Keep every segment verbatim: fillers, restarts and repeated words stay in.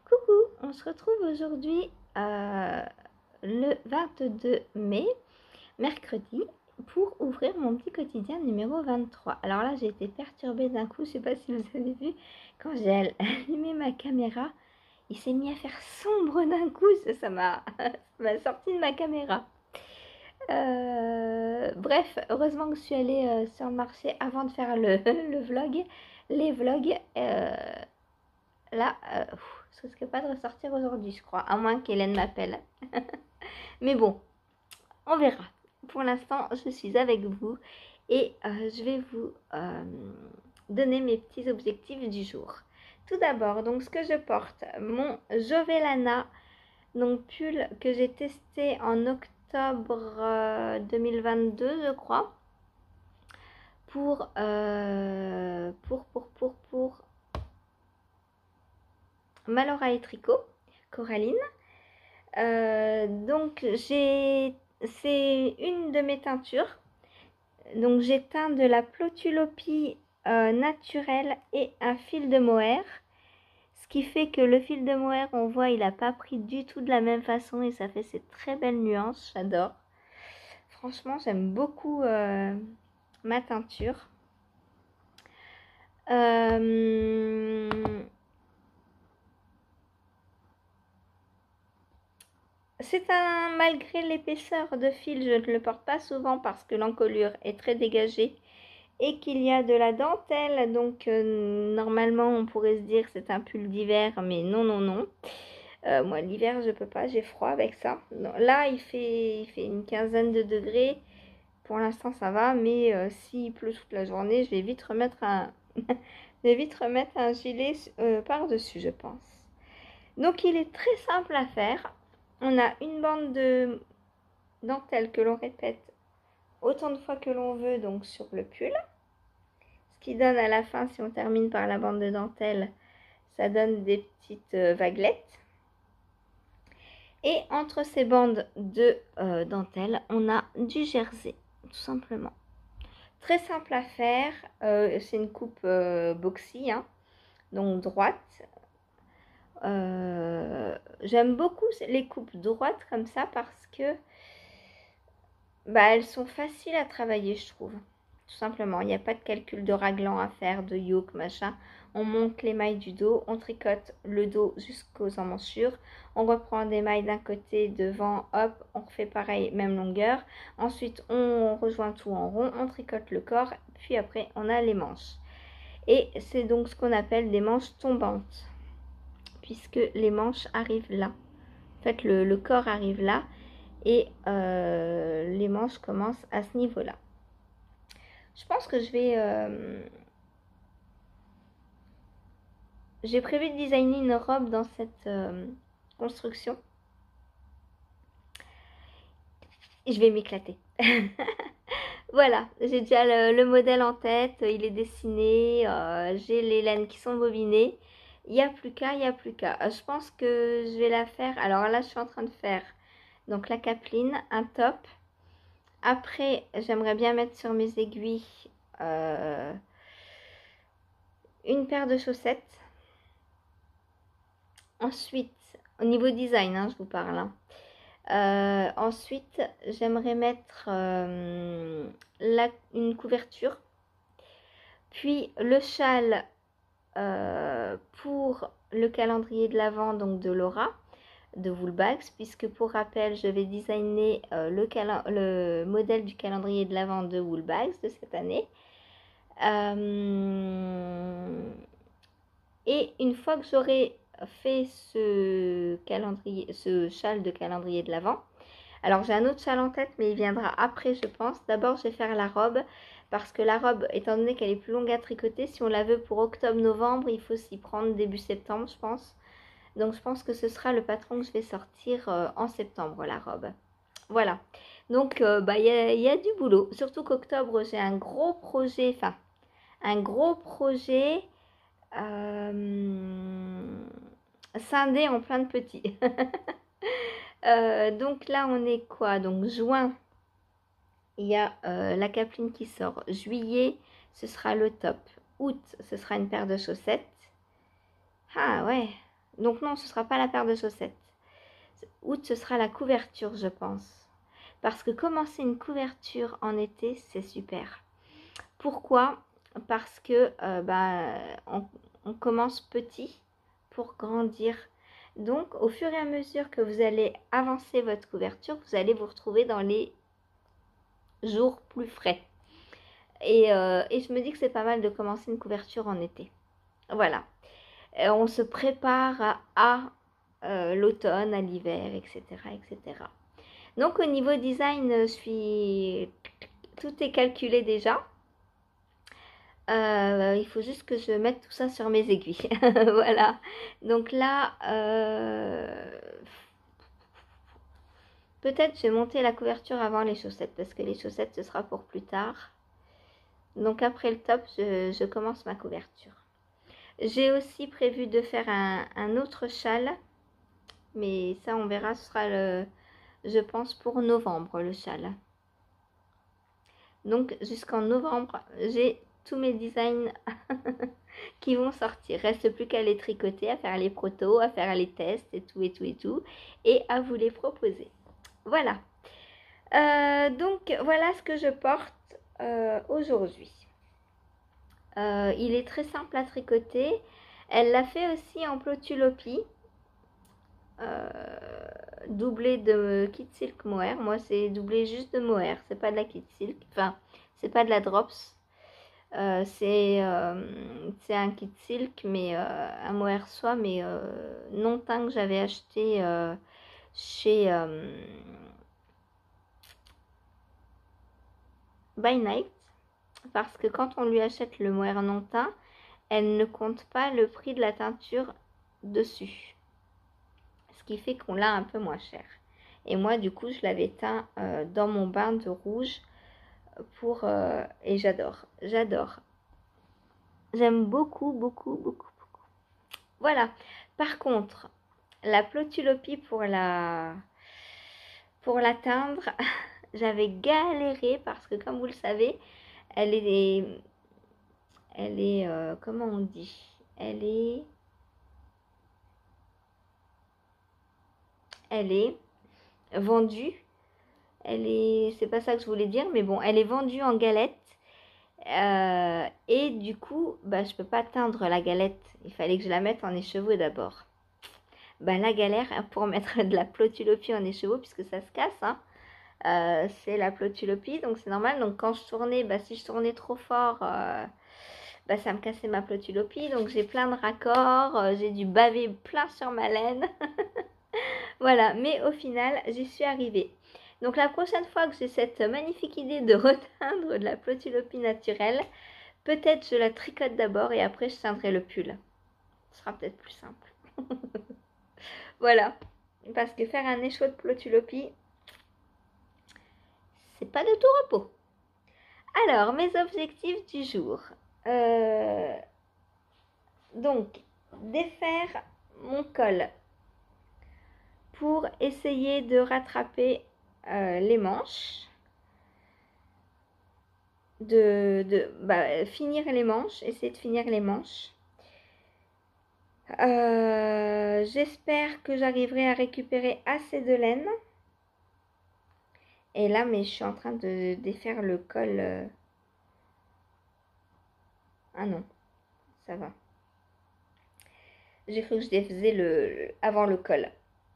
Coucou, on se retrouve aujourd'hui euh, le vingt-deux mai, mercredi, pour ouvrir mon petit quotidien numéro vingt-trois. Alors là, j'ai été perturbée d'un coup, je ne sais pas si vous avez vu, quand j'ai allumé ma caméra, il s'est mis à faire sombre d'un coup, ça m'a sorti de ma caméra. Euh, bref, heureusement que je suis allée euh, sur le marché avant de faire le, le vlog, les vlogs. Euh, là, euh, je risque pas de ressortir aujourd'hui, je crois, à moins qu'Hélène m'appelle. Mais bon, on verra. Pour l'instant, je suis avec vous et euh, je vais vous euh, donner mes petits objectifs du jour. Tout d'abord, donc ce que je porte, mon Jovelana, donc pull que j'ai testé en octobre euh, deux mille vingt-deux, je crois, pour euh, pour pour pour pour Malora et Tricot, Coraline. Euh, donc j'ai c'est une de mes teintures. Donc j'ai teint de la Plotulopie euh, naturelle et un fil de mohair. Ce qui fait que le fil de mohair, on voit, il n'a pas pris du tout de la même façon et ça fait ces très belles nuances. J'adore. Franchement, j'aime beaucoup euh, ma teinture. Euh, C'est un, malgré l'épaisseur de fil, je ne le porte pas souvent parce que l'encolure est très dégagée et qu'il y a de la dentelle. Donc euh, normalement, on pourrait se dire que c'est un pull d'hiver, mais non, non, non. Euh, moi, l'hiver, je peux pas, j'ai froid avec ça. Non, là, il fait, il fait une quinzaine de degrés. Pour l'instant, ça va, mais euh, s'il pleut toute la journée, je vais vite remettre un, je vais vite remettre un gilet euh, par-dessus, je pense. Donc, il est très simple à faire. On a une bande de dentelle que l'on répète autant de fois que l'on veut, donc sur le pull. Ce qui donne à la fin, si on termine par la bande de dentelle, ça donne des petites euh, vaguelettes. Et entre ces bandes de euh, dentelle, on a du jersey, tout simplement. Très simple à faire. Euh, c'est une coupe euh, boxy, hein, donc droite. Euh, J'aime beaucoup les coupes droites comme ça parce que bah, elles sont faciles à travailler, je trouve. Tout simplement, il n'y a pas de calcul de raglan à faire, de yoke, machin. On monte les mailles du dos, on tricote le dos jusqu'aux emmanchures. On reprend des mailles d'un côté, devant, hop, on refait pareil, même longueur. Ensuite, on rejoint tout en rond, on tricote le corps, puis après, on a les manches. Et c'est donc ce qu'on appelle des manches tombantes, puisque les manches arrivent là. En fait, le, le corps arrive là et euh, les manches commencent à ce niveau-là. Je pense que je vais... Euh, j'ai prévu de designer une robe dans cette euh, construction. Et je vais m'éclater. Voilà, j'ai déjà le, le modèle en tête, il est dessiné, euh, j'ai les laines qui sont bobinées. Il n'y a plus qu'à, il n'y a plus qu'à. Euh, je pense que je vais la faire. Alors là, je suis en train de faire donc la capeline, un top. Après, j'aimerais bien mettre sur mes aiguilles euh, une paire de chaussettes. Ensuite, au niveau design, hein, je vous parle. Hein. Euh, ensuite, j'aimerais mettre euh, la, une couverture. Puis le châle euh, pour le calendrier de l'Avent, donc de Laura, de Woolbags, puisque pour rappel, je vais designer euh, le, le modèle du calendrier de l'Avent de Woolbags de cette année. Euh, et une fois que j'aurai fait ce calendrier, ce châle de calendrier de l'Avent, alors j'ai un autre châle en tête, mais il viendra après, je pense. D'abord, je vais faire la robe, parce que la robe, étant donné qu'elle est plus longue à tricoter, si on la veut pour octobre-novembre, il faut s'y prendre début septembre, je pense. Donc je pense que ce sera le patron que je vais sortir euh, en septembre, la robe. Voilà. Donc euh, bah, y a, y a du boulot. Surtout qu'octobre, j'ai un gros projet, enfin, un gros projet euh, scindé en plein de petits. euh, donc là, on est quoi? Donc juin, il y a euh, la capeline qui sort. Juillet, ce sera le top. Août, ce sera une paire de chaussettes. Ah ouais, Donc non, ce ne sera pas la paire de chaussettes. Août, ce sera la couverture, je pense. Parce que commencer une couverture en été, c'est super. Pourquoi? Parce que euh, bah, on, on commence petit pour grandir. Donc, au fur et à mesure que vous allez avancer votre couverture, vous allez vous retrouver dans les jours plus frais. Et, euh, et je me dis que c'est pas mal de commencer une couverture en été. Voilà. Et on se prépare à, à euh, l'automne, à l'hiver, et cetera, et cetera. Donc, au niveau design, je suis... tout est calculé déjà. Euh, il faut juste que je mette tout ça sur mes aiguilles. Voilà. Donc là, euh, peut-être je vais monter la couverture avant les chaussettes parce que les chaussettes, ce sera pour plus tard. Donc après le top, je, je commence ma couverture. J'ai aussi prévu de faire un, un autre châle. Mais ça, on verra, ce sera, le, je pense, pour novembre, le châle. Donc jusqu'en novembre, j'ai tous mes designs qui vont sortir. Reste plus qu'à les tricoter, à faire les protos, à faire les tests et tout et tout et tout. Et à vous les proposer. Voilà. Euh, donc voilà ce que je porte euh, aujourd'hui. Euh, il est très simple à tricoter. Elle l'a fait aussi en plotulopie. Euh, doublé de kit silk mohair. Moi c'est doublé juste de mohair. C'est pas de la kit silk. Enfin, c'est pas de la drops. Euh, c'est euh, un kit silk, mais euh, un mohair soie, mais euh, non teint que j'avais acheté euh, chez euh, By Night. Parce que quand on lui achète le mohair non teint, elle ne compte pas le prix de la teinture dessus. Ce qui fait qu'on l'a un peu moins cher. Et moi, du coup, je l'avais teint euh, dans mon bain de rouge pour euh, et j'adore, j'adore. J'aime beaucoup, beaucoup, beaucoup, beaucoup. Voilà. Par contre, la plotulopie pour la pour l'atteindre, j'avais galéré parce que comme vous le savez, elle est elle est euh, comment on dit? Elle est elle est vendue. Elle est c'est pas ça que je voulais dire, mais bon, elle est vendue en galette. Euh, et du coup, bah, je peux pas teindre la galette. Il fallait que je la mette en écheveau d'abord. Bah, la galère hein, pour mettre de la plotulopie en écheveau, puisque ça se casse. Hein. Euh, c'est la plotulopie, donc c'est normal. Donc quand je tournais, bah, si je tournais trop fort, euh, bah, ça me cassait ma plotulopie. Donc j'ai plein de raccords, euh, j'ai dû baver plein sur ma laine. Voilà, mais au final, j'y suis arrivée. Donc la prochaine fois que j'ai cette magnifique idée de reteindre de la plotulopie naturelle, peut-être je la tricote d'abord et après je teindrai le pull. Ce sera peut-être plus simple. Voilà. Parce que faire un écheveau de plotulopie, c'est pas de tout repos. Alors, mes objectifs du jour. Euh, donc, défaire mon col pour essayer de rattraper euh, les manches. De, de bah, finir les manches, essayer de finir les manches. Euh, J'espère que j'arriverai à récupérer assez de laine. Et là, mais je suis en train de défaire le col. Euh... Ah non, ça va. J'ai cru que je défaisais le, le avant le col.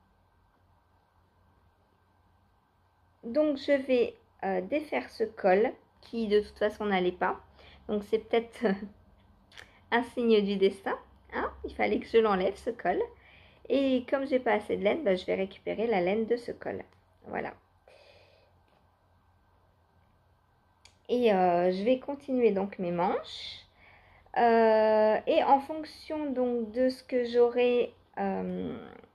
Donc je vais euh, défaire ce col qui de toute façon n'allait pas. Donc c'est peut-être un signe du destin. Hein, il fallait que je l'enlève ce col. Et comme j'ai pas assez de laine, bah, je vais récupérer la laine de ce col. Voilà. Et euh, je vais continuer donc mes manches. Euh, et en fonction donc de ce que j'aurai euh,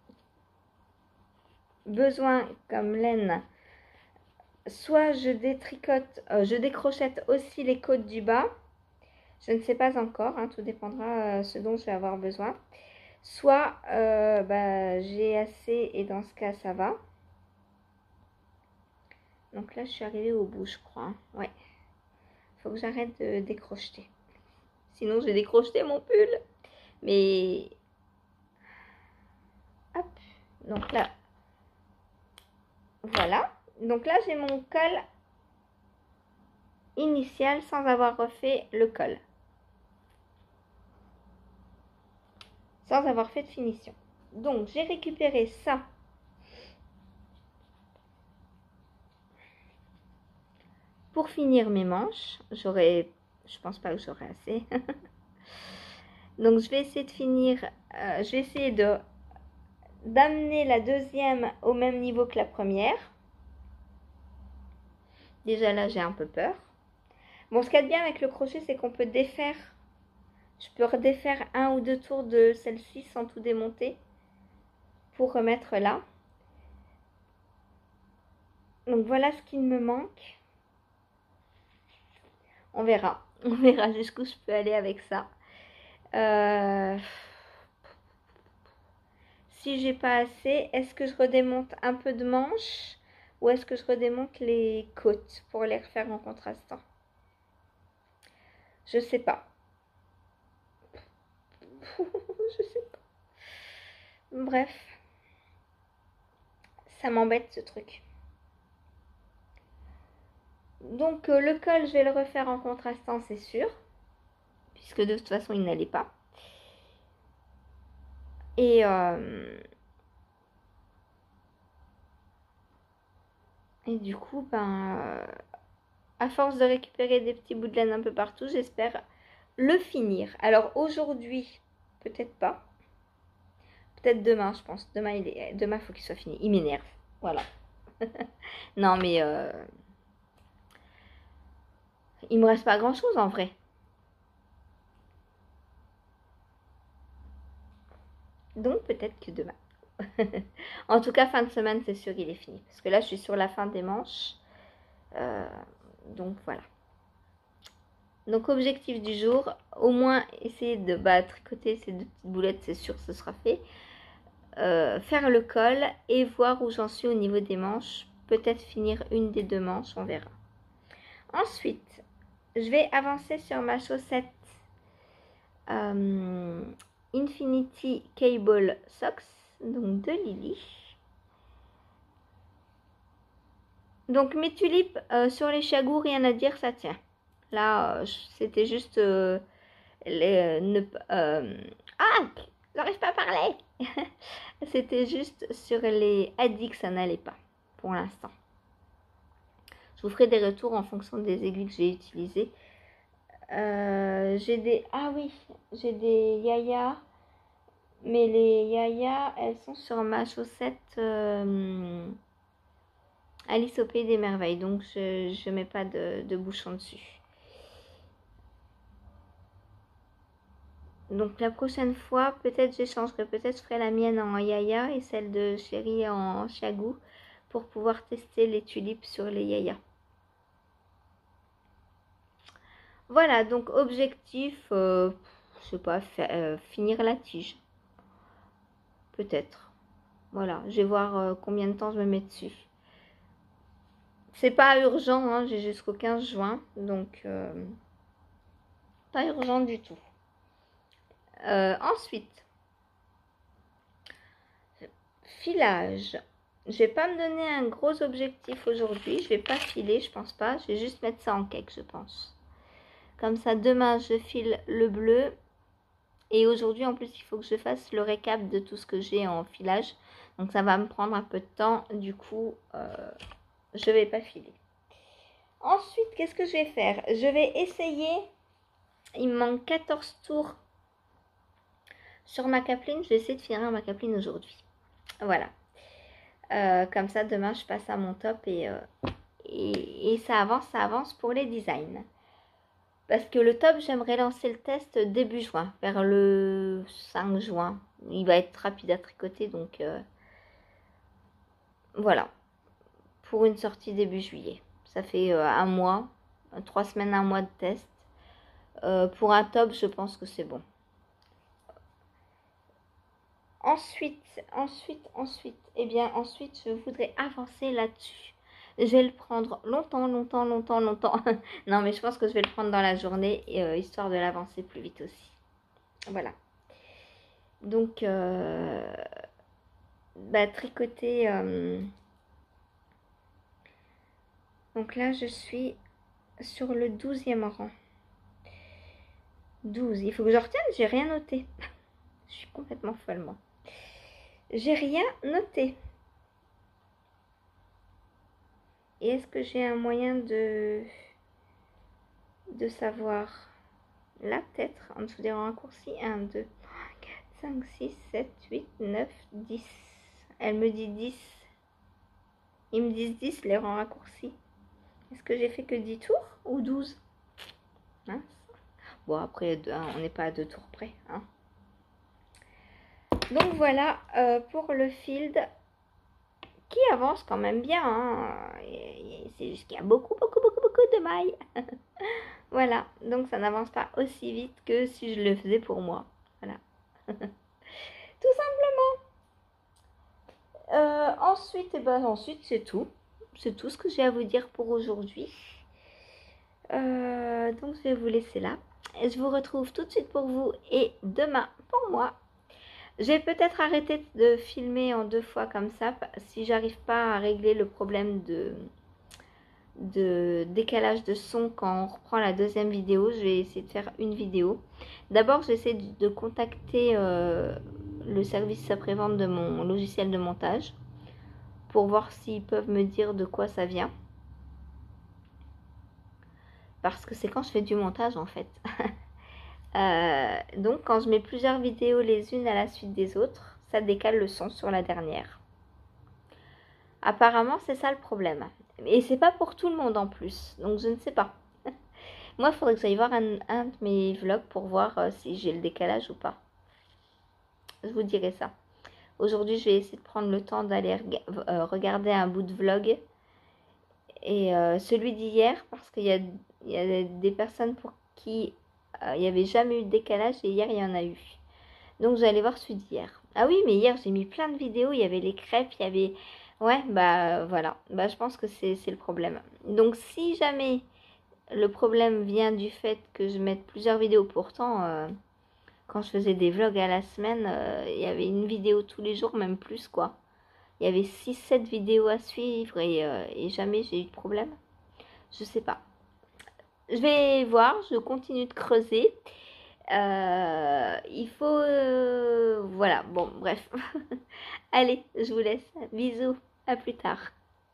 besoin comme laine, soit je détricote, euh, je décrochette aussi les côtes du bas. Je ne sais pas encore, hein, tout dépendra de ce dont je vais avoir besoin. Soit euh, bah, j'ai assez et dans ce cas ça va. Donc là je suis arrivée au bout je crois. Hein. Ouais. Faut que j'arrête de décrocher. Sinon je vais décrocher mon pull. Mais Donc là, voilà. Donc là, j'ai mon col initial sans avoir refait le col. Sans avoir fait de finition. Donc, j'ai récupéré ça. Pour finir mes manches, j'aurais, je pense pas que j'aurai assez. Donc, je vais essayer de finir, euh, je vais essayer de d'amener la deuxième au même niveau que la première. Déjà là, j'ai un peu peur. Bon, ce qu'il y a de bien avec le crochet, c'est qu'on peut défaire. Je peux redéfaire un ou deux tours de celle-ci sans tout démonter pour remettre là. Donc, voilà ce qu'il me manque. On verra. On verra jusqu'où je peux aller avec ça. Euh... Si j'ai pas assez, est-ce que je redémonte un peu de manches ou est-ce que je redémonte les côtes pour les refaire en contrastant? Je sais pas. Je sais pas. Bref. Ça m'embête ce truc. Donc euh, le col, je vais le refaire en contrastant, c'est sûr. Puisque de toute façon, il n'allait pas. Et... Euh... Et du coup, ben... Euh... à force de récupérer des petits bouts de laine un peu partout, j'espère le finir. Alors aujourd'hui, peut-être pas. Peut-être demain, je pense. Demain, il est... demain, faut qu'il soit fini. Il m'énerve. Voilà. Non, mais euh... il me reste pas grand-chose en vrai. Donc peut-être que demain. En tout cas, fin de semaine, c'est sûr, il est fini. Parce que là, je suis sur la fin des manches. Euh... Donc voilà. Donc objectif du jour, au moins essayer de bah, tricoter ces deux petites boulettes, c'est sûr, ce sera fait. Euh, faire le col et voir où j'en suis au niveau des manches. Peut-être finir une des deux manches, on verra. Ensuite, je vais avancer sur ma chaussette euh, Infinity Cable Socks, donc de Lily. Donc mes tulipes euh, sur les chagous, rien à dire, ça tient. Là, euh, c'était juste euh, les, euh, ne, euh, ah, j'arrive pas à parler. C'était juste sur les hadis que ça n'allait pas pour l'instant. Je vous ferai des retours en fonction des aiguilles que j'ai utilisées. Euh, j'ai des... Ah oui, j'ai des yayas. Mais les yayas, elles sont sur ma chaussette euh, Alice au Pays des Merveilles. Donc, je ne mets pas de, de bouchon dessus. Donc, la prochaine fois, peut-être j'échangerai. Peut-être je ferai la mienne en yaya et celle de Chérie en chagou pour pouvoir tester les tulipes sur les yayas. Voilà, donc objectif, euh, je sais pas, euh, finir la tige. Peut-être. Voilà, je vais voir euh, combien de temps je me mets dessus. C'est pas urgent, hein, j'ai jusqu'au quinze juin, donc euh, pas urgent du tout. Euh, ensuite, filage. Je vais pas me donner un gros objectif aujourd'hui, je vais pas filer, je pense pas. Je vais juste mettre ça en cake, je pense. Comme ça, demain, je file le bleu. Et aujourd'hui, en plus, il faut que je fasse le récap de tout ce que j'ai en filage. Donc, ça va me prendre un peu de temps. Du coup, euh, je vais pas filer. Ensuite, qu'est-ce que je vais faire? Je vais essayer. Il me manque quatorze tours sur ma capeline. Je vais essayer de finir ma capeline aujourd'hui. Voilà. Euh, comme ça, demain, je passe à mon top et, euh, et, et ça avance, ça avance pour les designs. Parce que le top, j'aimerais lancer le test début juin, vers le cinq juin. Il va être rapide à tricoter, donc euh, voilà. Pour une sortie début juillet. Ça fait euh, un mois, trois semaines, un mois de test. Euh, pour un top, je pense que c'est bon. Ensuite, ensuite, ensuite, eh bien, ensuite, je voudrais avancer là-dessus. Je vais le prendre longtemps, longtemps, longtemps, longtemps. Non, mais je pense que je vais le prendre dans la journée, euh, histoire de l'avancer plus vite aussi. Voilà. Donc, euh, bah, tricoter. Euh... Donc là, je suis sur le douzième rang. douze. Il faut que je retienne, j'ai rien noté. Je suis complètement folle, moi. J'ai rien noté. Et est-ce que j'ai un moyen de, de savoir? Là, peut-être, en dessous des raccourcis. un, deux, trois, quatre, cinq, six, sept, huit, neuf, dix. Elle me dit dix. Ils me disent dix, les rangs raccourcis. Est-ce que j'ai fait que dix tours ou douze? Hein? Bon, après, on n'est pas à deux tours près. Hein. Donc voilà euh, pour le field qui avance quand même bien. Hein. C'est juste qu'il y a beaucoup, beaucoup, beaucoup, beaucoup de mailles. Voilà, donc ça n'avance pas aussi vite que si je le faisais pour moi. Voilà. Tout simplement. Euh, ensuite, et ben, ensuite c'est tout. C'est tout ce que j'ai à vous dire pour aujourd'hui. Euh, donc je vais vous laisser là. Et je vous retrouve tout de suite pour vous et demain pour moi. Je vais peut-être arrêter de filmer en deux fois comme ça si j'arrive pas à régler le problème de, de décalage de son quand on reprend la deuxième vidéo. Je vais essayer de faire une vidéo. D'abord, j'essaie de, de contacter euh, le service après-vente de mon logiciel de montage pour voir s'ils peuvent me dire de quoi ça vient. Parce que c'est quand je fais du montage en fait. Euh, donc quand je mets plusieurs vidéos les unes à la suite des autres, ça décale le son sur la dernière. Apparemment c'est ça le problème. Et c'est pas pour tout le monde en plus, donc je ne sais pas. Moi il faudrait que j'aille voir un, un de mes vlogs pour voir euh, si j'ai le décalage ou pas. Je vous dirai ça. Aujourd'hui je vais essayer de prendre le temps d'aller rega euh, regarder un bout de vlog. Et euh, celui d'hier, parce qu'il y a, il y a des personnes pour qui euh, il n'y avait jamais eu de décalage et hier il y en a eu. Donc j'allais voir celui d'hier. Ah oui, mais hier j'ai mis plein de vidéos, il y avait les crêpes, il y avait... Ouais, bah voilà, bah je pense que c'est le problème. Donc si jamais le problème vient du fait que je mette plusieurs vidéos, pourtant euh, quand je faisais des vlogs à la semaine, euh, il y avait une vidéo tous les jours, même plus quoi. Il y avait six sept vidéos à suivre et, euh, et jamais j'ai eu de problème. Je sais pas. Je vais voir, je continue de creuser. Euh, il faut... Euh, voilà, bon, bref. Allez, je vous laisse. Bisous, à plus tard.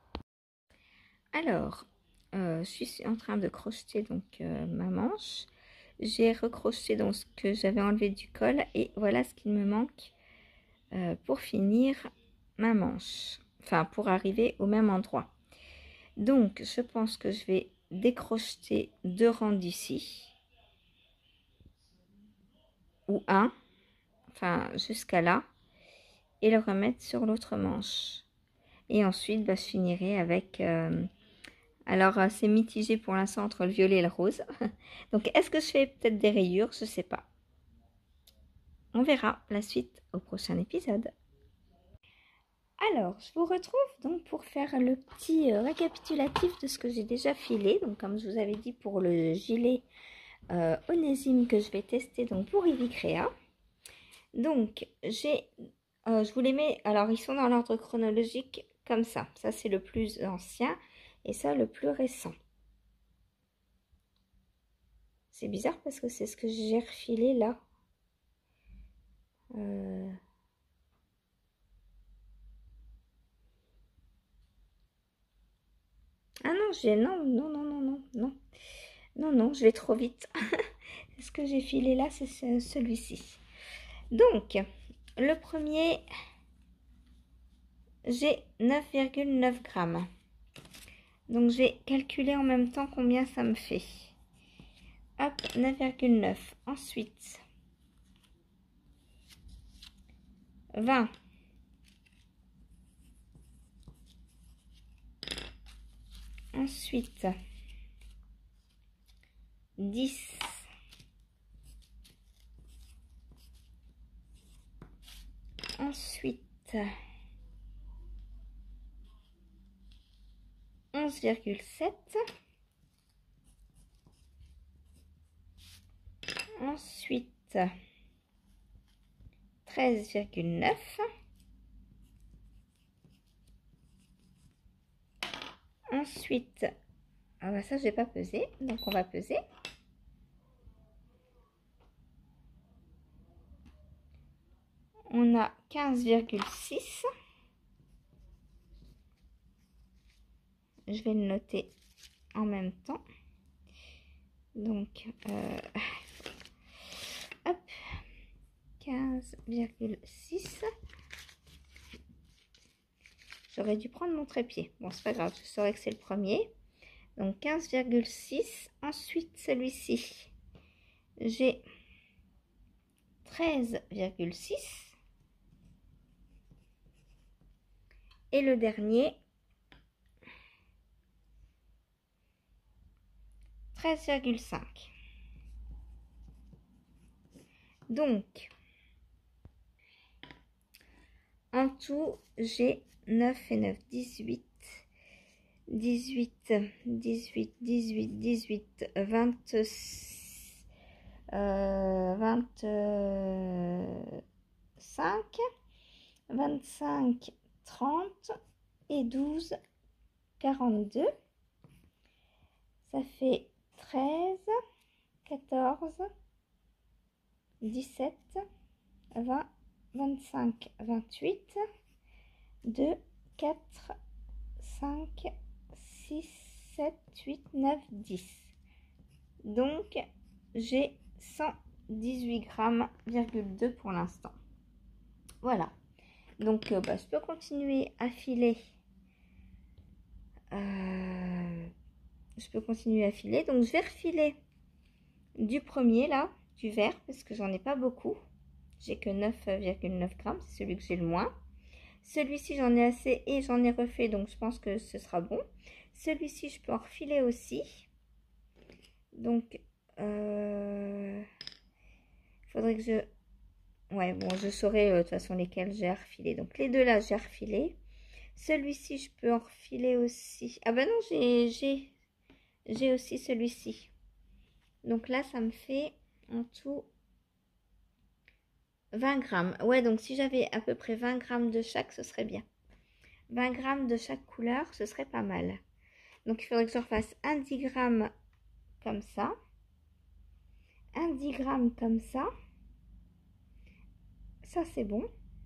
Alors, euh, je suis en train de crocheter donc euh, ma manche. J'ai recrocheté donc ce que j'avais enlevé du col. Et voilà ce qu'il me manque euh, pour finir ma manche. Enfin, pour arriver au même endroit. Donc, je pense que je vais décrocheter deux rangs d'ici. Ou un. Enfin, jusqu'à là. Et le remettre sur l'autre manche. Et ensuite, bah, je finirai avec... Euh, alors, euh, c'est mitigé pour l'instant entre le violet et le rose. Donc, est-ce que je fais peut-être des rayures? Je ne sais pas. On verra la suite au prochain épisode. Alors, je vous retrouve donc pour faire le petit euh, récapitulatif de ce que j'ai déjà filé. Donc, comme je vous avais dit pour le gilet euh, Onésime que je vais tester donc pour Ivy Créa. Donc, j'ai, euh, je vous les mets, alors ils sont dans l'ordre chronologique comme ça. Ça, c'est le plus ancien et ça, le plus récent. C'est bizarre parce que c'est ce que j'ai refilé là. Euh... Ah non, j'ai... Non, non, non, non, non, non. Non, non, je vais trop vite. Ce que j'ai filé là, c'est celui-ci. Donc, le premier, j'ai neuf virgule neuf grammes. Donc, je vais calculer en même temps combien ça me fait. Hop, neuf virgule neuf. Ensuite, vingt. Ensuite, dix. Ensuite, onze virgule sept. Ensuite, treize virgule neuf. Ensuite, ah bah ça je vais pas peser, donc on va peser. On a quinze virgule six. Je vais le noter en même temps. Donc, euh, hop, quinze virgule six. J'aurais dû prendre mon trépied. Bon, c'est pas grave, je saurais que c'est le premier. Donc, quinze virgule six. Ensuite, celui-ci, j'ai treize virgule six. Et le dernier, treize virgule cinq. Donc, en tout, j'ai neuf et neuf, dix-huit, dix-huit, dix-huit, dix-huit, dix-huit, vingt, euh, vingt-cinq, vingt-cinq, trente et douze, quarante-deux. Ça fait treize, quatorze, dix-sept, vingt, vingt-cinq, vingt-huit, deux, quatre, cinq, six, sept, huit, neuf, dix. Donc, j'ai cent dix-huit grammes, virgule deux pour l'instant. Voilà. Donc, euh, bah, je peux continuer à filer. Euh, je peux continuer à filer. Donc, je vais refiler du premier, là, du vert, parce que j'en ai pas beaucoup. J'ai que neuf virgule neuf grammes, c'est celui que j'ai le moins. Celui-ci, j'en ai assez et j'en ai refait, donc je pense que ce sera bon. Celui-ci, je peux en refiler aussi. Donc, euh, faudrait que je... Ouais, bon, je saurai euh, de toute façon lesquels j'ai refilé. Donc, les deux là, j'ai refilé. Celui-ci, je peux en refiler aussi. Ah bah non, j'ai j'ai aussi celui-ci. Donc là, ça me fait en tout vingt grammes. Ouais, donc si j'avais à peu près vingt grammes de chaque, ce serait bien. vingt grammes de chaque couleur, ce serait pas mal. Donc, il faudrait que je refasse un dix grammes comme ça. Un dix grammes comme ça. Ça, c'est bon.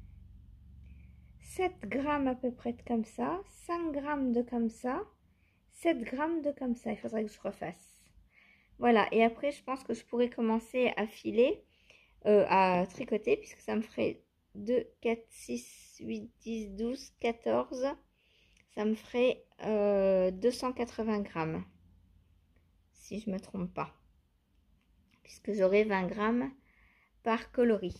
sept grammes à peu près de comme ça. cinq grammes de comme ça. sept grammes de comme ça. Il faudrait que je refasse. Voilà. Et après, je pense que je pourrais commencer à filer, euh, à tricoter, puisque ça me ferait deux, quatre, six, huit, dix, douze, quatorze. Ça me ferait euh, deux cent quatre-vingts grammes. Si je ne me trompe pas. Puisque j'aurai vingt grammes par coloris.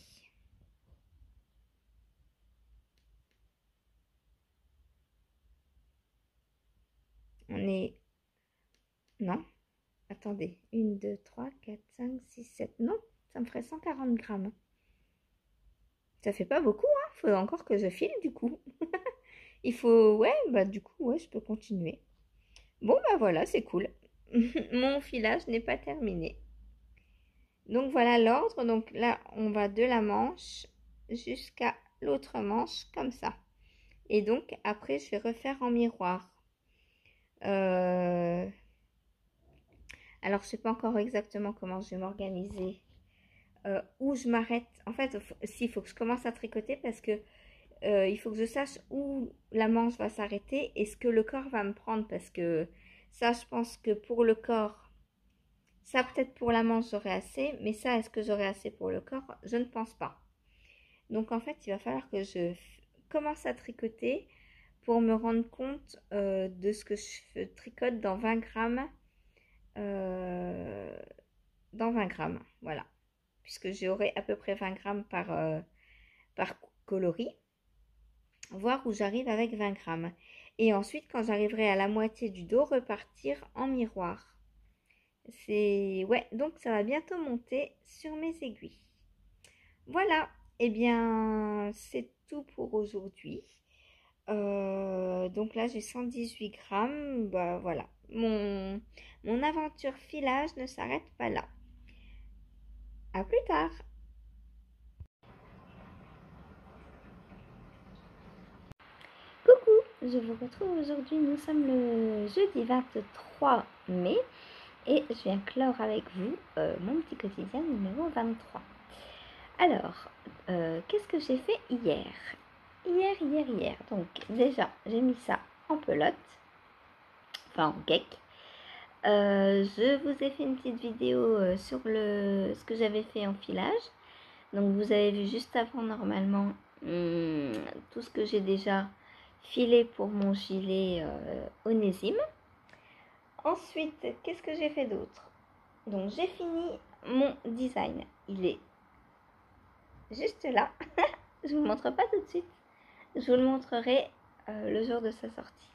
On est... Non. Attendez. un, deux, trois, quatre, cinq, six, sept. Non, ça me ferait cent quarante grammes. Ça fait pas beaucoup, hein. Il faut encore que je file, du coup. Il faut... Ouais, bah du coup, ouais, je peux continuer. Bon, bah voilà, c'est cool. Mon filage n'est pas terminé. Donc, voilà l'ordre. Donc là, on va de la manche jusqu'à l'autre manche, comme ça. Et donc, après, je vais refaire en miroir. Euh... Alors, je ne sais pas encore exactement comment je vais m'organiser. Euh, où je m'arrête. En fait, s'il faut que je commence à tricoter parce que euh, il faut que je sache où la manche va s'arrêter et ce que le corps va me prendre. Parce que ça, je pense que pour le corps, ça peut-être pour la manche, j'aurai assez. Mais ça, est-ce que j'aurai assez pour le corps? Je ne pense pas. Donc, en fait, il va falloir que je commence à tricoter pour me rendre compte euh, de ce que je tricote dans vingt grammes. Euh, dans vingt grammes, voilà. Puisque j'aurai à peu près vingt grammes par, euh, par coloris. Voir où j'arrive avec vingt grammes. Et ensuite, quand j'arriverai à la moitié du dos, repartir en miroir. C'est... Ouais, donc ça va bientôt monter sur mes aiguilles. Voilà, et eh bien, c'est tout pour aujourd'hui. Euh, donc là, j'ai cent dix-huit grammes. Bah voilà, mon, mon aventure filage ne s'arrête pas là. À plus tard. je vous retrouve aujourd'hui. Nous sommes le jeudi vingt-trois mai et je viens clore avec vous euh, mon petit quotidien numéro vingt-trois. Alors, euh, qu'est-ce que j'ai fait hier Hier, hier, hier. Donc, déjà, j'ai mis ça en pelote, enfin en cake. Euh, je vous ai fait une petite vidéo euh, sur le, ce que j'avais fait en filage. Donc, vous avez vu juste avant, normalement, hum, tout ce que j'ai déjà filé pour mon gilet euh, Onésime. Ensuite, qu'est-ce que j'ai fait d'autre? Donc, j'ai fini mon design. Il est juste là. Je vous montre pas tout de suite. Je vous le montrerai euh, le jour de sa sortie.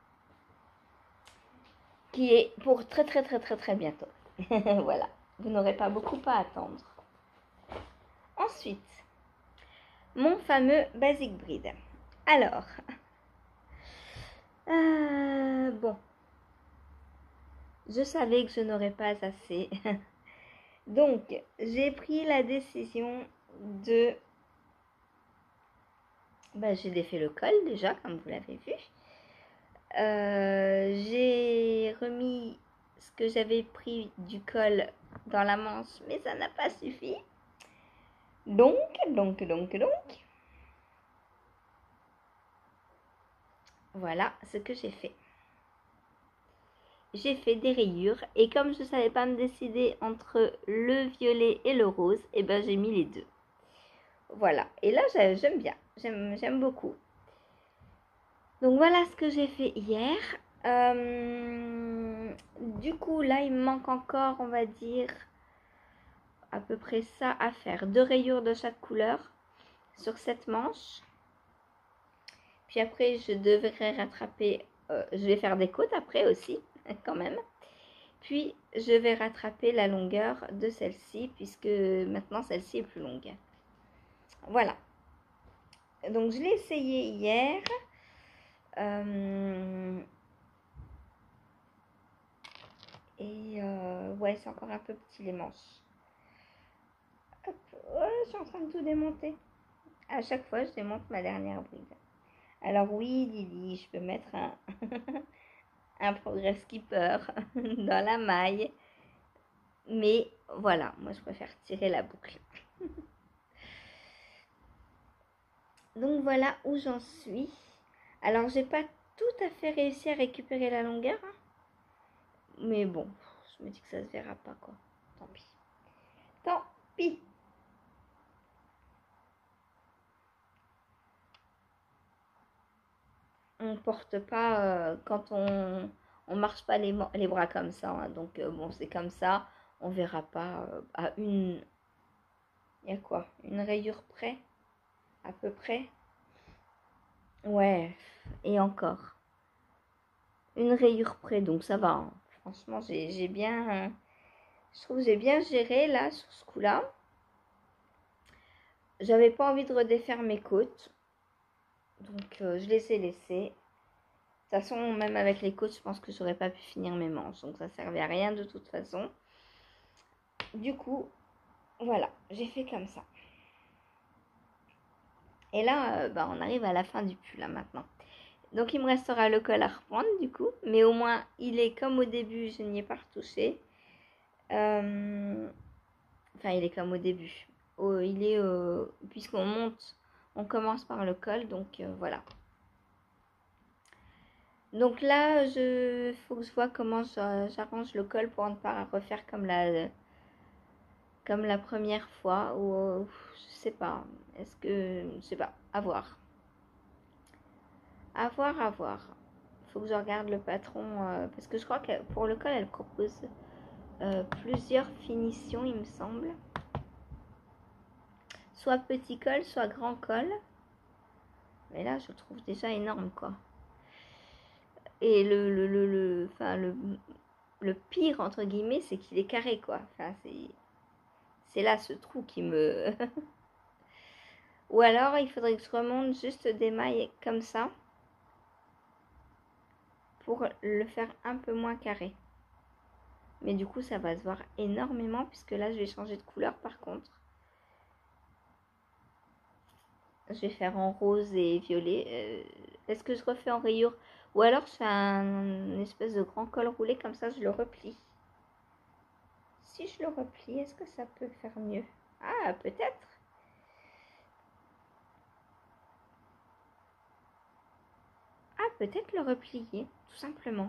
Qui est pour très très très très très bientôt. Voilà. Vous n'aurez pas beaucoup à attendre. Ensuite, mon fameux Basic Bride. Alors, euh, bon, je savais que je n'aurais pas assez. Donc, j'ai pris la décision de... Ben, j'ai défait le col déjà, comme vous l'avez vu. Euh, j'ai remis ce que j'avais pris du col dans la manche, mais ça n'a pas suffi. Donc, donc, donc, donc, voilà ce que j'ai fait. J'ai fait des rayures et comme je ne savais pas me décider entre le violet et le rose, et eh ben j'ai mis les deux. Voilà, et là j'aime bien, j'aime beaucoup. Donc voilà ce que j'ai fait hier. Euh, du coup là il me manque encore, on va dire, à peu près ça à faire. Deux rayures de chaque couleur sur cette manche. Puis après je devrais rattraper, euh, je vais faire des côtes après aussi quand même. Puis je vais rattraper la longueur de celle-ci puisque maintenant celle-ci est plus longue. Voilà. Donc je l'ai essayé hier. Euh... Et euh... ouais, c'est encore un peu petit les manches. Hop. Ouais, je suis en train de tout démonter. À chaque fois, je démonte ma dernière bride. Alors oui, Lily, je peux mettre un, un progress skipper dans la maille. Mais voilà, moi je préfère tirer la boucle. Donc voilà où j'en suis. Alors j'ai pas tout à fait réussi à récupérer la longueur. Hein. Mais bon, je me dis que ça se verra pas quoi. Tant pis. Tant pis. On porte pas euh, quand on on marche pas les, les bras comme ça. Hein. Donc euh, bon, c'est comme ça. On verra pas euh, à une... Il y a quoi? Une rayure près? À peu près? Ouais, et encore. Une rayure près, donc ça va. Hein. Franchement, j'ai bien... Je trouve que j'ai bien géré là, sur ce coup-là. J'avais pas envie de redéfaire mes côtes. Donc, euh, je les ai laissées. De toute façon, même avec les côtes, je pense que j'aurais pas pu finir mes manches. Donc, ça servait à rien de toute façon. Du coup, voilà, j'ai fait comme ça. Et là, euh, bah, on arrive à la fin du pull, là, maintenant. Donc, il me restera le col à reprendre, du coup. Mais au moins, il est comme au début, je n'y ai pas retouché. Euh... Enfin, il est comme au début. Oh, il est... Euh... Puisqu'on monte, on commence par le col, donc euh, voilà. Donc là, il faut que je vois comment j'arrange le col pour ne pas refaire comme la, comme la première fois. Ou je sais pas. Est-ce que... Je sais pas. À voir. À voir, à voir. Il faut que je regarde le patron. Euh, parce que je crois que pour le col, elle propose euh, plusieurs finitions, il me semble. Soit petit col, soit grand col. Mais là, je le trouve déjà énorme, quoi. Et le, le, le, le, enfin, le, le pire, entre guillemets, c'est qu'il est carré, quoi. Enfin, c'est... C'est là ce trou qui me... Ou alors, il faudrait que je remonte juste des mailles comme ça. Pour le faire un peu moins carré. Mais du coup, ça va se voir énormément. Puisque là, je vais changer de couleur par contre. Je vais faire en rose et violet. Euh, Est-ce que je refais en rayure? Ou alors je fais un une espèce de grand col roulé, comme ça je le replie. Si je le replie, est-ce que ça peut faire mieux? Ah, peut-être. Ah, peut-être le replier, tout simplement.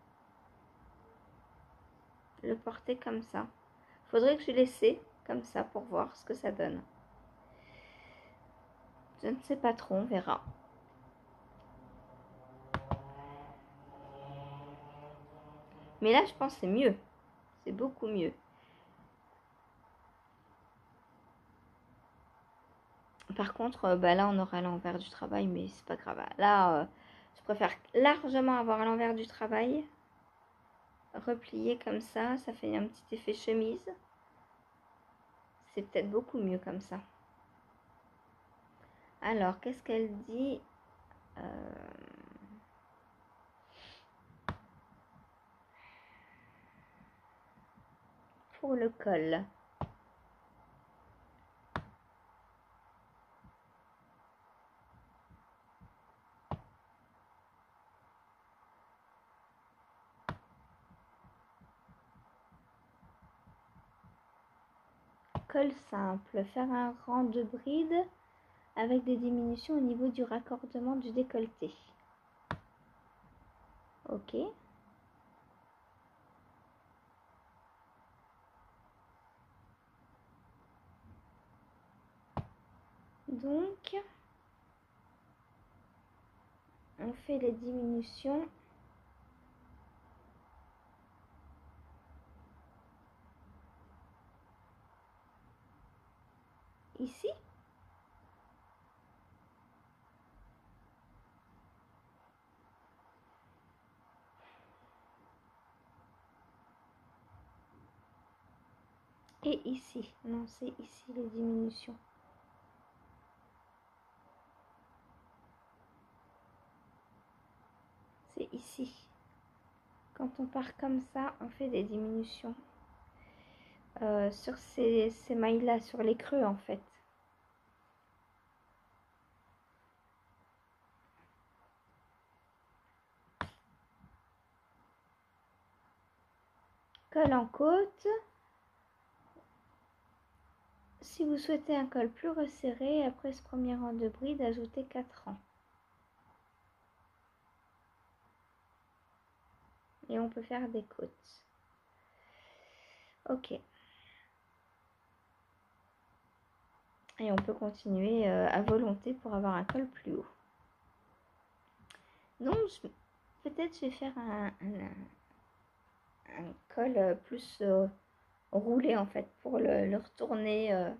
Le porter comme ça. Faudrait que je l'essaie comme ça pour voir ce que ça donne. Je ne sais pas trop, on verra. Mais là, je pense que c'est mieux. C'est beaucoup mieux. Par contre, euh, bah là, on aura l'envers du travail, mais c'est pas grave. Là, euh, je préfère largement avoir l'envers du travail. Replié comme ça, ça fait un petit effet chemise. C'est peut-être beaucoup mieux comme ça. Alors, qu'est-ce qu'elle dit euh... pour le col? Col simple, faire un rang de bride avec des diminutions au niveau du raccordement du décolleté. Ok. Donc, on fait les diminutions. Ici. Et ici. Non, c'est ici les diminutions. C'est ici. Quand on part comme ça, on fait des diminutions. Euh, sur ces, ces mailles-là, sur les creux en fait. Col en côte. Si vous souhaitez un col plus resserré, après ce premier rang de bride, ajoutez quatre rangs. Et on peut faire des côtes. Ok. Et on peut continuer euh, à volonté pour avoir un col plus haut. Donc, peut-être je vais faire un, un, un col euh, plus euh, roulé en fait, pour le, le retourner euh,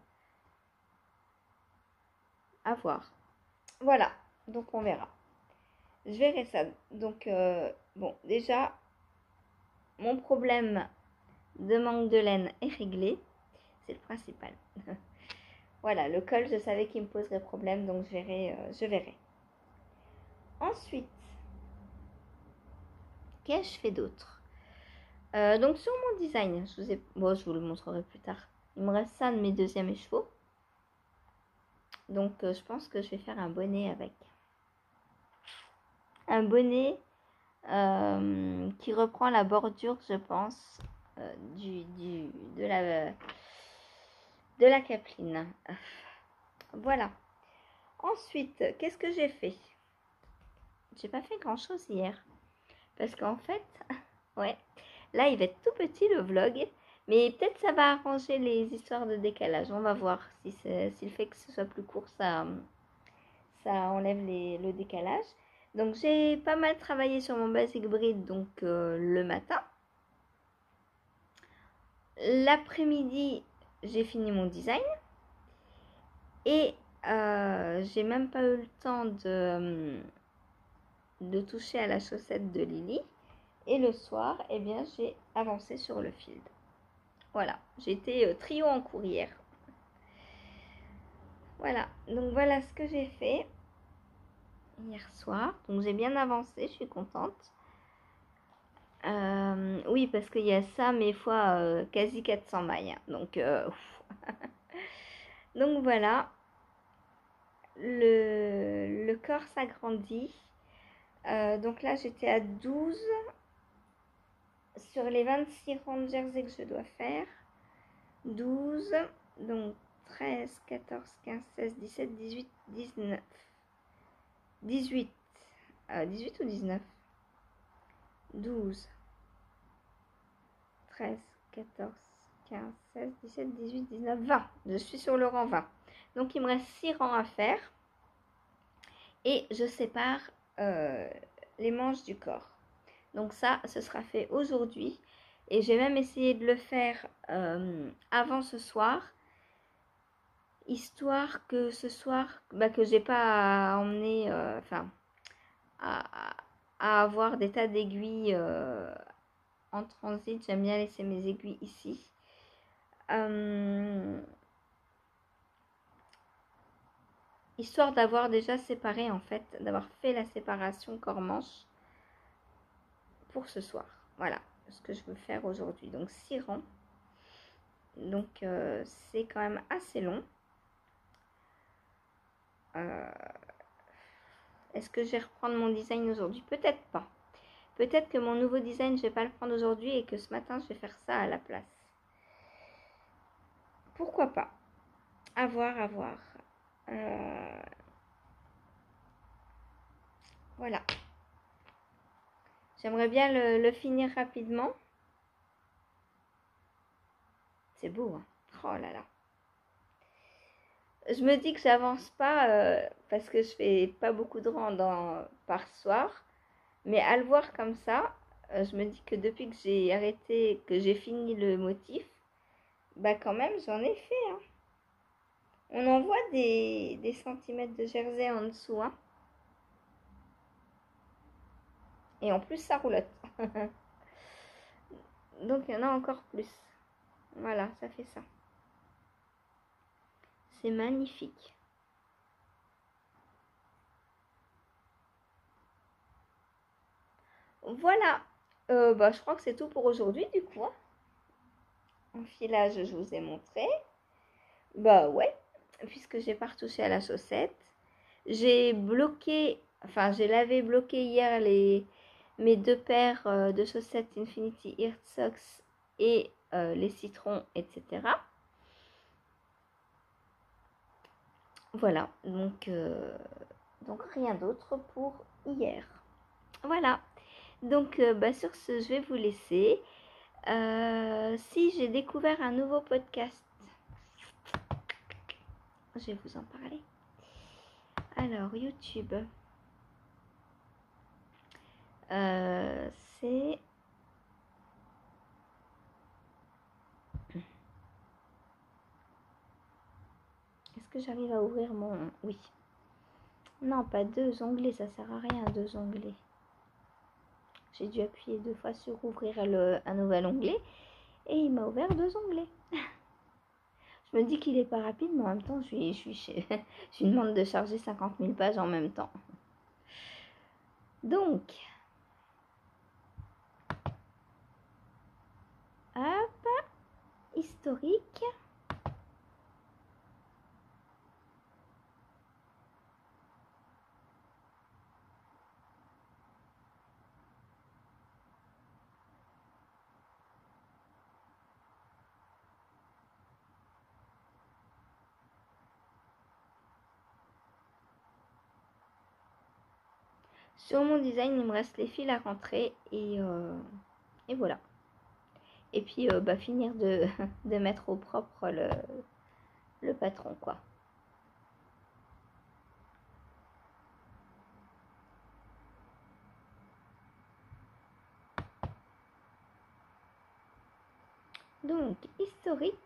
à voir. Voilà, donc on verra. Je verrai ça. Donc, euh, bon, déjà, mon problème de manque de laine est réglé. C'est le principal. Voilà, le col, je savais qu'il me poserait problème, donc je verrai. Euh, je verrai. Ensuite, qu'est-ce que je fais d'autre? euh, Donc, sur mon design, je vous, ai... bon, je vous le montrerai plus tard. Il me reste ça de mes deuxièmes écheveaux. Donc, euh, je pense que je vais faire un bonnet avec. Un bonnet euh, qui reprend la bordure, je pense, euh, du, du, de la, de la capeline. Voilà. Ensuite, qu'est-ce que j'ai fait? J'ai pas fait grand chose hier. Parce qu'en fait, ouais, là il va être tout petit le vlog. Mais peut-être ça va arranger les histoires de décalage. On va voir si, si le fait que ce soit plus court, ça, ça enlève les, le décalage. Donc j'ai pas mal travaillé sur mon basic bride donc euh, le matin. L'après-midi, j'ai fini mon design. Et euh, j'ai même pas eu le temps de, de toucher à la chaussette de Lily. Et le soir, eh bien, j'ai avancé sur le field. Voilà, j'étais euh, trio en courrière. Voilà, donc voilà ce que j'ai fait hier soir. Donc j'ai bien avancé, je suis contente. Euh, oui, parce qu'il y a ça, mais fois euh, quasi quatre cents mailles. Hein. Donc, euh, donc voilà. Le, le corps s'agrandit. Euh, donc là, j'étais à douze sur les vingt-six rangs de jersey que je dois faire. douze, donc treize, quatorze, quinze, seize, dix-sept, dix-huit, dix-neuf. dix-huit. Euh, dix-huit ou dix-neuf? douze, treize, quatorze, quinze, seize, dix-sept, dix-huit, dix-neuf, vingt. Je suis sur le rang vingt. Donc il me reste six rangs à faire. Et je sépare euh, les manches du corps. Donc ça, ce sera fait aujourd'hui. Et j'ai même essayé de le faire euh, avant ce soir. Histoire que ce soir, bah, que j'ai pas à emmener, euh, enfin, à, à avoir des tas d'aiguilles euh, en transit. J'aime bien laisser mes aiguilles ici. Euh, histoire d'avoir déjà séparé, en fait, d'avoir fait la séparation corps-manche pour ce soir. Voilà ce que je veux faire aujourd'hui. Donc six rangs. Donc euh, c'est quand même assez long. Euh, Est-ce que je vais reprendre mon design aujourd'hui? Peut-être pas. Peut-être que mon nouveau design, je vais pas le prendre aujourd'hui et que ce matin, je vais faire ça à la place. Pourquoi pas? À voir, à voir. Euh, voilà. J'aimerais bien le, le finir rapidement. C'est beau, hein? Oh là là. Je me dis que j'avance pas euh, parce que je fais pas beaucoup de rangs dans, par soir. Mais à le voir comme ça, euh, je me dis que depuis que j'ai arrêté, que j'ai fini le motif, bah quand même j'en ai fait. Hein. On en voit des, des centimètres de jersey en dessous. Hein. Et en plus ça roulotte. Donc il y en a encore plus. Voilà, ça fait ça. C'est magnifique. Voilà. Euh, bah, je crois que c'est tout pour aujourd'hui du coup. Hein. En filage, je vous ai montré. Bah ouais, puisque j'ai pas retouché à la chaussette. J'ai bloqué, enfin j'ai lavé bloqué hier les, mes deux paires euh, de chaussettes Infinity Earth Socks et euh, les citrons, et cetera. Voilà, donc, euh, donc rien d'autre pour hier. Voilà, donc euh, bah, sur ce, je vais vous laisser. Euh, si j'ai découvert un nouveau podcast, je vais vous en parler. Alors, YouTube, euh, c'est... Est-ce que j'arrive à ouvrir mon... Oui. Non, pas deux onglets, ça sert à rien, deux onglets. J'ai dû appuyer deux fois sur ouvrir le, un nouvel onglet et il m'a ouvert deux onglets. Je me dis qu'il est pas rapide, mais en même temps, je suis, je suis, chez, je lui demande de charger cinquante mille pages en même temps. Donc, hop, historique. Sur mon design, il me reste les fils à rentrer et, euh, et voilà. Et puis, euh, bah, finir de, de mettre au propre le, le patron, quoi. Donc, historique.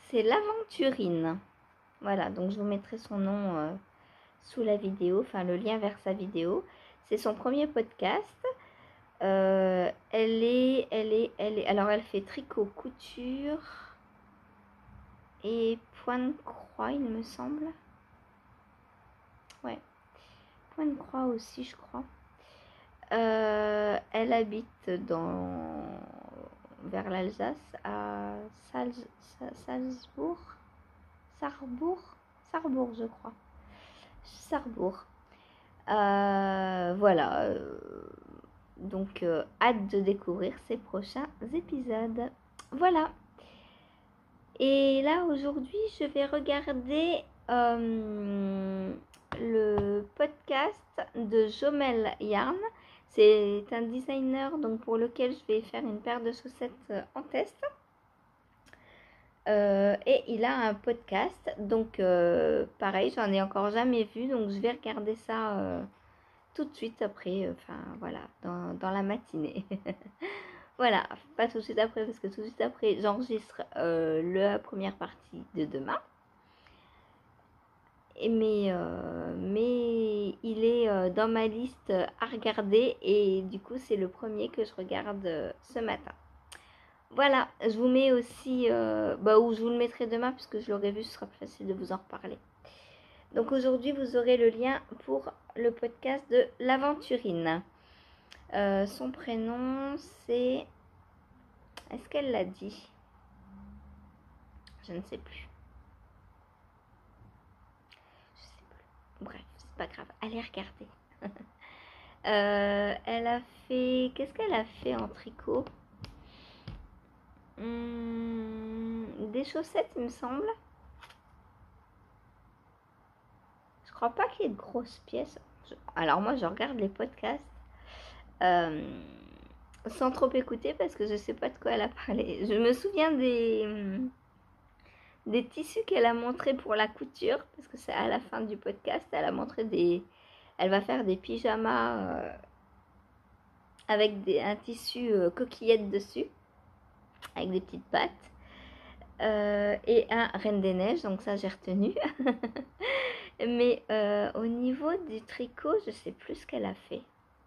c'est l'Aventurine. Voilà, donc je vous mettrai son nom euh, sous la vidéo, enfin le lien vers sa vidéo. C'est son premier podcast. Euh, elle est, elle est, elle est, alors elle fait tricot, couture et point de croix, il me semble. Ouais, point de croix aussi, je crois. Euh, elle habite dans vers l'Alsace, à Sals, Salzbourg, Sarrebourg, Sarrebourg, je crois. Sarrebourg. Euh, voilà. Euh, donc, euh, hâte de découvrir ces prochains épisodes. Voilà. Et là, aujourd'hui, je vais regarder euh, le podcast de Jomel Yarn. C'est un designer donc pour lequel je vais faire une paire de chaussettes en test. Euh, et il a un podcast, donc euh, pareil, j'en ai encore jamais vu, donc je vais regarder ça euh, tout de suite après, enfin euh, voilà, dans, dans la matinée. Voilà, pas tout de suite après, parce que tout de suite après, j'enregistre euh, la première partie de demain. Et mais, euh, mais il est euh, dans ma liste à regarder, et du coup, c'est le premier que je regarde euh, ce matin. Voilà, je vous mets aussi, euh, bah, ou je vous le mettrai demain, puisque je l'aurai vu, ce sera plus facile de vous en reparler. Donc aujourd'hui, vous aurez le lien pour le podcast de l'Aventurine. Euh, son prénom, c'est... Est-ce qu'elle l'a dit? Je ne sais plus. Je sais plus. Bref, c'est pas grave. Allez regarder. euh, elle a fait... Qu'est-ce qu'elle a fait en tricot? hum, Des chaussettes, il me semble. Je crois pas qu'il y ait de grosses pièces. Alors moi, je regarde les podcasts euh, sans trop écouter parce que je sais pas de quoi elle a parlé. Je me souviens des... des tissus qu'elle a montré pour la couture, parce que c'est à la fin du podcast, elle a montré des... Elle va faire des pyjamas euh, avec des, un tissu euh, coquillette dessus, avec des petites pattes, euh, et un Reine des Neiges, donc ça j'ai retenu. Mais euh, au niveau du tricot, je sais plus ce qu'elle a fait.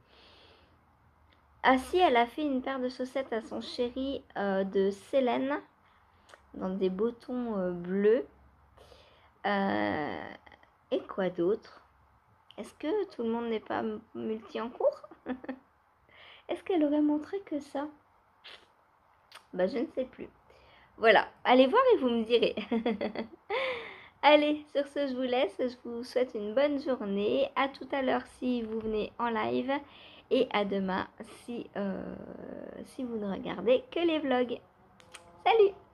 Ah si, elle a fait une paire de chaussettes à son chéri euh, de Célène, dans des boutons euh, bleus. Euh, et quoi d'autre? Est-ce que tout le monde n'est pas multi en cours? Est-ce qu'elle aurait montré que ça? Bah je ne sais plus. Voilà, allez voir et vous me direz. Allez, sur ce je vous laisse, je vous souhaite une bonne journée. À tout à l'heure si vous venez en live. Et à demain si, euh, si vous ne regardez que les vlogs. Salut!